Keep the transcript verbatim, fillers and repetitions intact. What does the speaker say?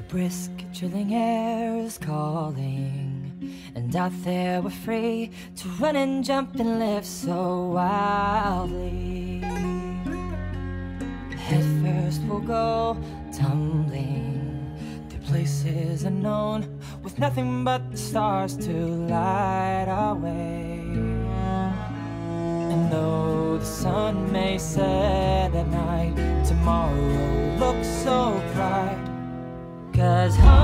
brisk, chilling air is calling, and out there we're free to run and jump and live so wildly. Head first we'll go tumbling through places unknown, with nothing but the stars to light our way. And though the sun may set at night, tomorrow looks so bright, 'cause home